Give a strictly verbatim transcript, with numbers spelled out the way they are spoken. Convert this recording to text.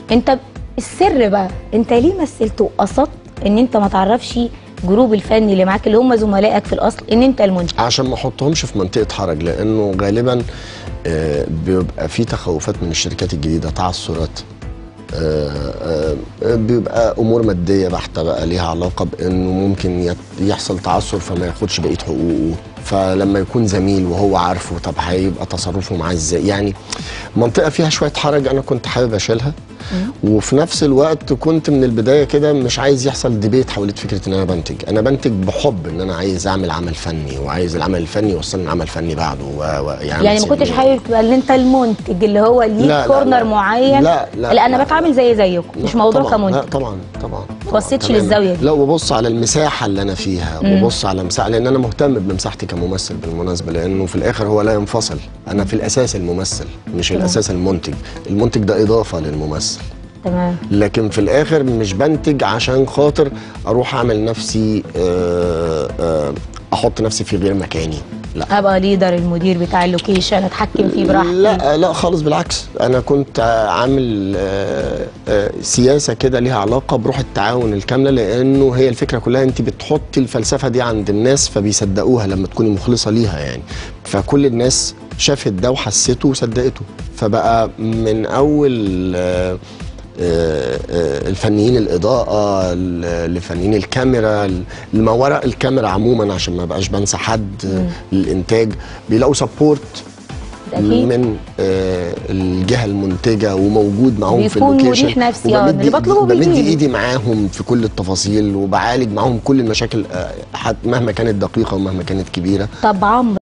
انت السر بقى، انت ليه مثلت وقصدت ان انت ما تعرفش جروب الفني اللي معاك اللي هم زملائك في الاصل ان انت المنتج؟ عشان ما احطهمش في منطقه حرج، لانه غالبا آه بيبقى في تخوفات من الشركات الجديده، تعثرات، آه آه بيبقى امور ماديه بحته بقى ليها علاقه بانه ممكن يحصل تعثر فما ياخدش بقيه حقوقه، فلما يكون زميل وهو عارفه طب هيبقى تصرفه معاه ازاي؟ يعني منطقه فيها شويه حرج انا كنت حابب اشيلها. وفي نفس الوقت كنت من البدايه كده مش عايز يحصل ديبيت حول فكره ان انا بنتج، انا بنتج بحب ان انا عايز اعمل عمل فني، وعايز العمل الفني يوصلني لعمل فني بعده و... و... يعني, يعني ما كنتش حابب تبقى ان انت المنتج اللي هو ليه كورنر معين؟ لا لا لا انا بتعامل زي زيكم، مش موضوع طبعًا كمنتج. لا طبعا طبعا ما بصيتش للزاويه دي؟ لا، وببص على المساحه اللي انا فيها، وببص على مساحه، لان انا مهتم بمساحتي كممثل بالمناسبه، لانه في الاخر هو لا ينفصل، انا في الاساس الممثل مش تمام. الاساس المنتج، المنتج ده اضافه للممثل. تمام. لكن في الاخر مش بنتج عشان خاطر اروح اعمل نفسي آآ آآ احط نفسي في غير مكاني، لا ابقى ليدر المدير بتاع اللوكيشن اتحكم فيه براحتي. لا لا خالص، بالعكس انا كنت عامل آآ آآ سياسه كده ليها علاقه بروح التعاون الكامله، لانه هي الفكره كلها انت بتحطي الفلسفه دي عند الناس فبيصدقوها لما تكوني مخلصه ليها يعني، فكل الناس شافت ده وحسته وصدقته، فبقى من اول آآ الفنيين الاضاءه لفنيين الكاميرا لما وراء الكاميرا عموما، عشان ما بقاش بنسى حد، للانتاج بيلاقوا سبورت من الجهه المنتجه وموجود معاهم في اللوكيشن، بيكون مريح نفسي. اه اللي بطلبه بمد ايدي معاهم في كل التفاصيل، وبعالج معاهم كل المشاكل مهما كانت دقيقه ومهما كانت كبيره. طب عمرو